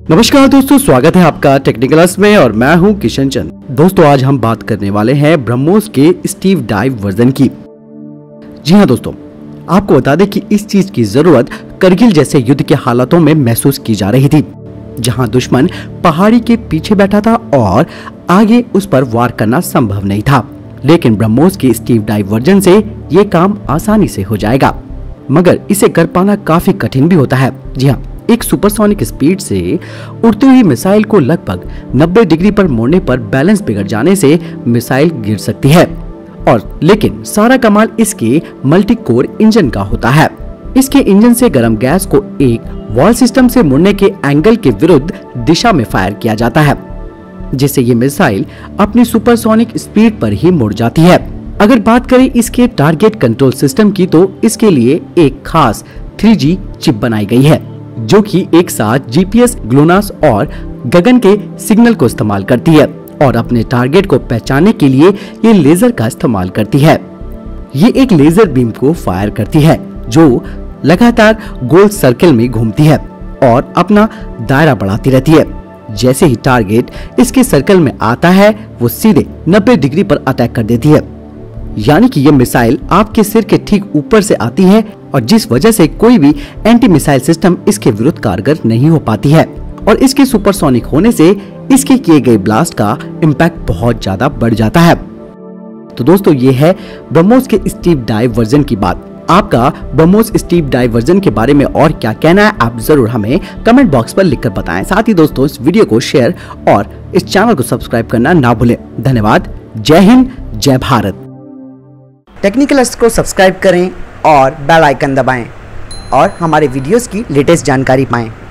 नमस्कार दोस्तों, स्वागत है आपका टेक्निकल्स में और मैं हूं किशन चंद। दोस्तों, आज हम बात करने वाले हैं ब्रह्मोस के स्टीव डाइव वर्जन की। जी हां दोस्तों, आपको बता दें कि इस चीज की जरूरत करगिल जैसे युद्ध के हालातों में महसूस की जा रही थी, जहां दुश्मन पहाड़ी के पीछे बैठा था और आगे उस पर वार करना संभव नहीं था। लेकिन ब्रह्मोस के स्टीव डाइव वर्जन से ये काम आसानी से हो जाएगा, मगर इसे कर पाना काफी कठिन भी होता है। जी हाँ, एक सुपरसोनिक स्पीड से उड़ती हुई मिसाइल को लगभग 90 डिग्री पर मोड़ने पर बैलेंस बिगड़ जाने से मिसाइल गिर सकती है। और लेकिन सारा कमाल इसके मल्टी कोर इंजन का होता है। इसके इंजन से गर्म गैस को एक वॉल सिस्टम से मुड़ने के एंगल के विरुद्ध दिशा में फायर किया जाता है, जिससे ये मिसाइल अपनी सुपरसोनिक स्पीड पर ही मुड़ जाती है। अगर बात करें इसके टारगेट कंट्रोल सिस्टम की, तो इसके लिए एक खास 3G चिप बनाई गई है, जो कि एक साथ जीपीएस, ग्लोनास और गगन के सिग्नल को इस्तेमाल करती है और अपने टारगेट को पहचानने के लिए ये लेजर का इस्तेमाल करती है। ये एक लेजर बीम को फायर करती है जो लगातार गोल सर्कल में घूमती है और अपना दायरा बढ़ाती रहती है। जैसे ही टारगेट इसके सर्कल में आता है, वो सीधे 90 डिग्री पर अटैक कर देती है। यानी कि यह मिसाइल आपके सिर के ठीक ऊपर से आती है और जिस वजह से कोई भी एंटी मिसाइल सिस्टम इसके विरुद्ध कारगर नहीं हो पाती है। और इसके सुपरसोनिक होने से इसके किए गए ब्लास्ट का इम्पैक्ट बहुत ज्यादा बढ़ जाता है। तो दोस्तों, ये है ब्रह्मोस के स्टीव डाइव वर्जन की बात। आपका ब्रह्मोस स्टीव डाइव वर्जन के बारे में और क्या कहना है, आप जरूर हमें कमेंट बॉक्स पर लिखकर बताएं। साथ ही दोस्तों, इस वीडियो को शेयर और इस चैनल को सब्सक्राइब करना ना भूलें। धन्यवाद। जय हिंद, जय भारत। टेक्निकल्स को सब्सक्राइब करें और बेल आइकन दबाएं और हमारे वीडियोस की लेटेस्ट जानकारी पाएं।